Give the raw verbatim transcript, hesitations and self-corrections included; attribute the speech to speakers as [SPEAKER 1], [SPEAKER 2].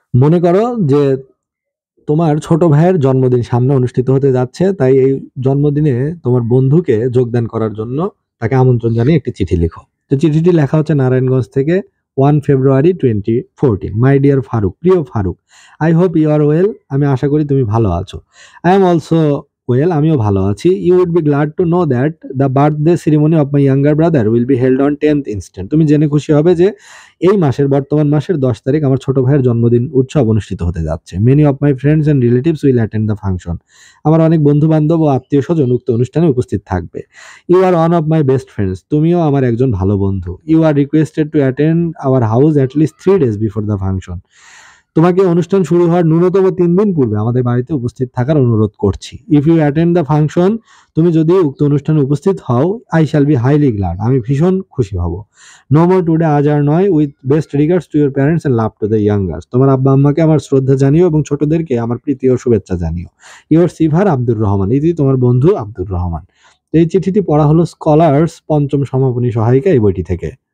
[SPEAKER 1] মনে করো যে তোমার ছোট ভাইয়ের জন্মদিন সামনে অনুষ্ঠিত হতে যাচ্ছে, তাই এই জন্মদিনে তোমার বন্ধুকে যোগদান করার জন্য তাকে আমন্ত্রণ জানিয়ে একটি চিঠি লিখো। তো চিঠিটি লেখা হচ্ছে নারায়ণগঞ্জ থেকে, one February twenty fourteen. My dear Farooq, প্রিয় Farooq, I hope you are well. আমি আশা করি তুমি ভালো আছো। আই এম অলসো ওয়েল, আমিও ভালো আছি। You would be glad to know that the birthday ceremony of my younger brother will be held on tenth instant. তুমি জেনে খুশি হবে যে এই মাসের বর্তমান মাসের দশ তারিখ আমার ছোট ভাইয়ের জন্মদিন উৎসব অনুষ্ঠিত হতে যাচ্ছে। Many of my friends and relatives will attend the function. আমার অনেক বন্ধু বান্ধব ও আত্মীয় স্বজন উক্ত অনুষ্ঠানে উপস্থিত থাকবে। You are one of my best friends, তুমিও আমার একজন ভালো বন্ধু। You are requested to attend our house at least three days before the function. তোমাকে অনুষ্ঠান শুরু হওয়ার ন্যূনতম তিন দিন পূর্বে আমাদের বাড়িতে উপস্থিত থাকার অনুরোধ করছি। If you attend the function, তুমি যদি উক্ত অনুষ্ঠানে উপস্থিত হও, I shall be highly glad, আমি ভীষণ খুশি হব। নো মোর টুডে, আজ আর নয়। With best regards to your parents and love to the youngers. তোমার আব্বা আম্মাকে আমার শ্রদ্ধা জানিও এবং ছোটদেরকে আমার প্রীতি ও শুভেচ্ছা জানিও। ইউর সিভার আব্দুর রহমান, ইতি তোমার বন্ধু আব্দুর রহমান। এই চিঠিটি পড়া হলো স্কলার্স পঞ্চম সমাপনী সহায়িকা এই বইটি থেকে।